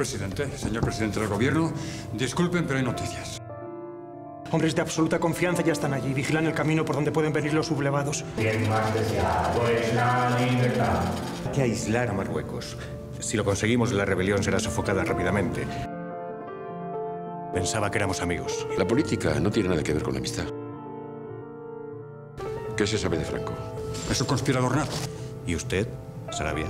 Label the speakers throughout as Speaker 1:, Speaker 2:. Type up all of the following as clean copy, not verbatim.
Speaker 1: señor presidente del gobierno, disculpen, pero hay noticias.
Speaker 2: Hombres de absoluta confianza ya están allí. Vigilan el camino por donde pueden venir los sublevados.
Speaker 3: Bien más deseado es la libertad.
Speaker 4: Hay que aislar a Marruecos. Si lo conseguimos, la rebelión será sofocada rápidamente. Pensaba que éramos amigos.
Speaker 5: La política no tiene nada que ver con la amistad. ¿Qué se sabe de Franco?
Speaker 1: Es un conspirador nato.
Speaker 4: ¿Y usted, Sarabia?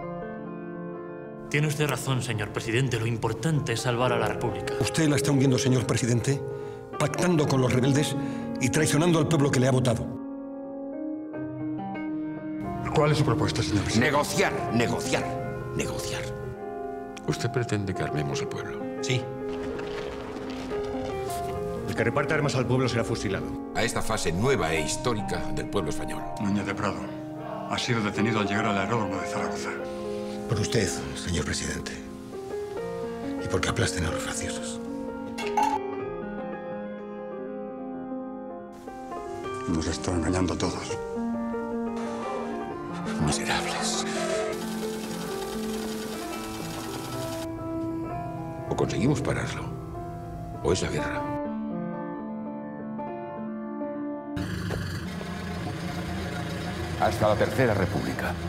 Speaker 6: Tiene usted razón, señor presidente. Lo importante es salvar a la República.
Speaker 7: ¿Usted la está hundiendo, señor presidente? Pactando con los rebeldes y traicionando al pueblo que le ha votado.
Speaker 1: ¿Cuál es su propuesta, señor presidente?
Speaker 5: Negociar. ¿Usted pretende que armemos al pueblo?
Speaker 4: Sí. El que reparte armas al pueblo será fusilado.
Speaker 5: A esta fase nueva e histórica del pueblo español.
Speaker 1: Núñez de Prado ha sido detenido al llegar al aeródromo de Zaragoza.
Speaker 8: Por usted, señor presidente. Y porque aplasten a los graciosos.
Speaker 1: Nos está engañando a todos.
Speaker 5: Miserables. O conseguimos pararlo, o es la guerra. Hasta la Tercera República.